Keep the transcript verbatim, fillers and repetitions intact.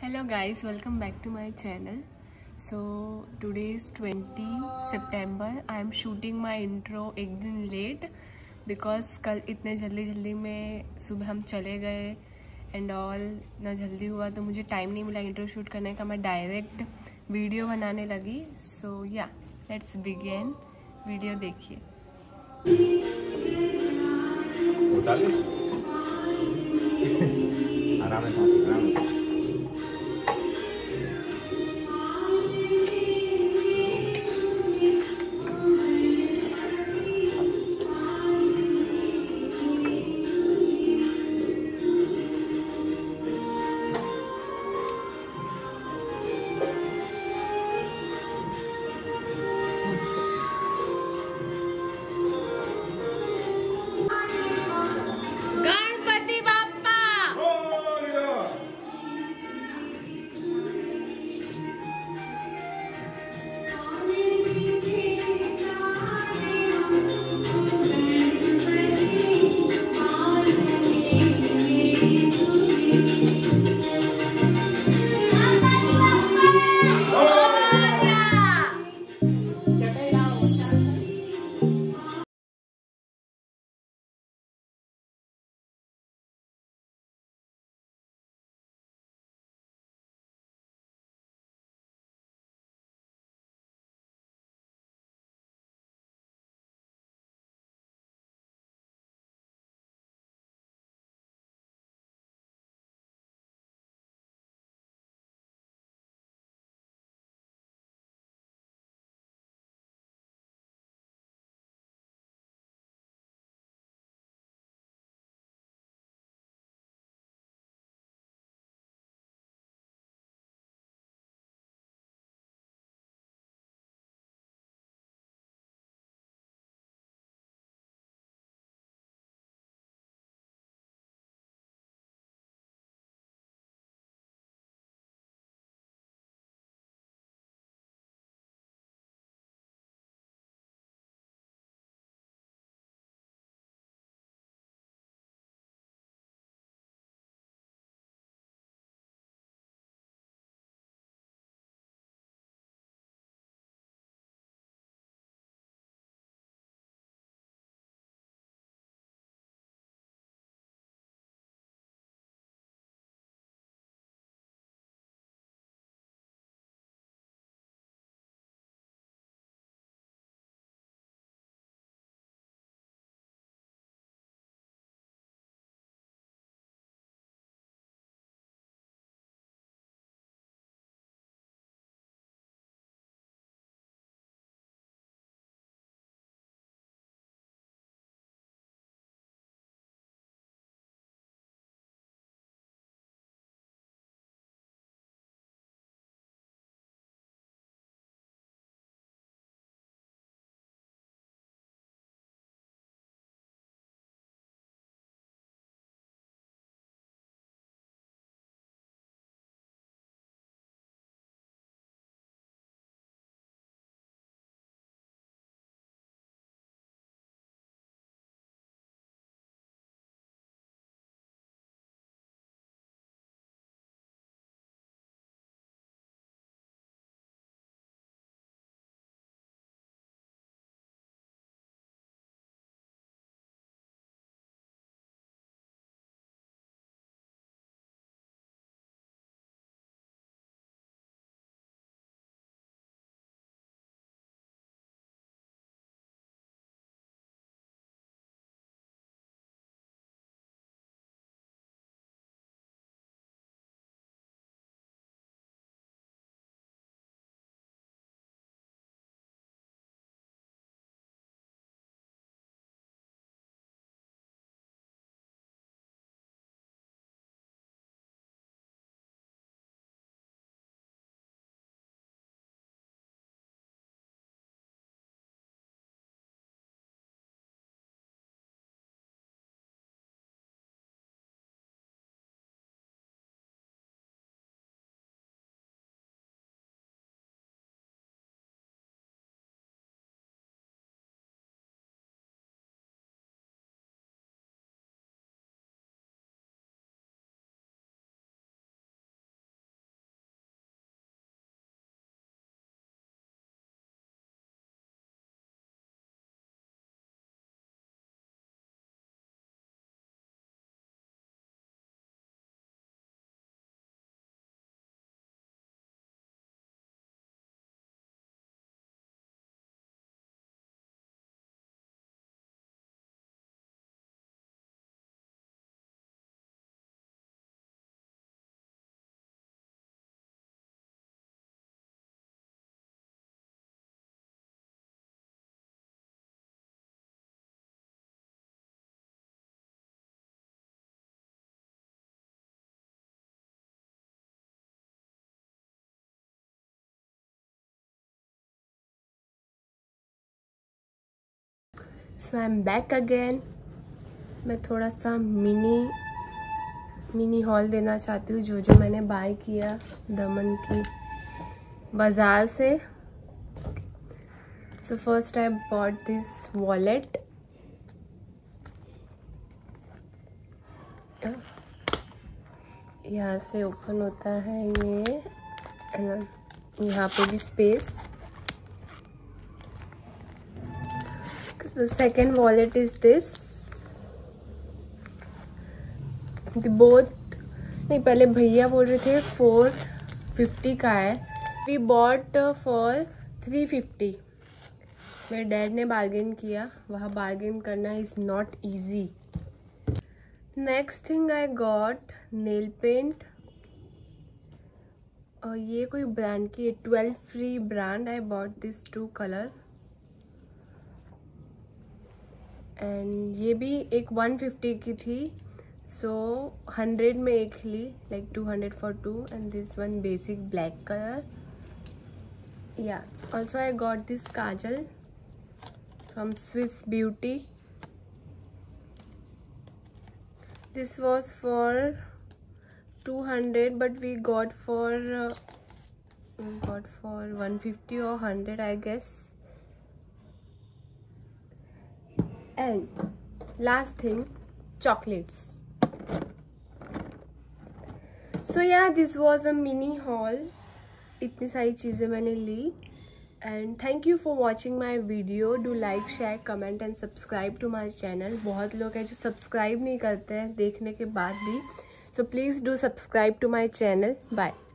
Hello guys, welcome back to my channel. So today is twentieth September. I am shooting my intro एक दिन late because कल इतने जल्दी जल्दी में सुबह हम चले गए एंड ऑल ना जल्दी हुआ तो मुझे टाइम नहीं मिला इंट्रो शूट करने का। मैं डायरेक्ट वीडियो बनाने लगी। सो या लेट्स बिगिन। वीडियो देखिए। आराम से so I am back again. मैं थोड़ा सा मिनी मिनी हॉल देना चाहती हूँ जो जो मैंने बाय किया दमन की बाजार से। So first I bought this wallet. यहाँ से ओपन होता है ये, यहाँ पे भी space. The second wallet is this. The both नहीं, पहले भैया बोल रहे थे फोर फिफ्टी का है। We bought for three fifty. मेरे डैड ने बार्गेन किया, वहाँ बार्गेन करना is not easy. Next thing I got nail paint। और ये कोई ब्रांड की है, twelve free brand. I bought this two color। And ये भी एक वन फिफ्टी की थी, सो हंड्रेड में एक ली, like two hundred for two. And this one basic black colour. या also I got this kajal from Swiss Beauty. This was for two hundred but we got for got for one fifty और hundred I guess. And last thing, chocolates. So yeah, this was a mini haul. इतनी सारी चीज़ें मैंने ली। And thank you for watching my video. Do like, share, comment and subscribe to my channel. बहुत लोग हैं जो subscribe नहीं करते हैं देखने के बाद भी. So please do subscribe to my channel. Bye.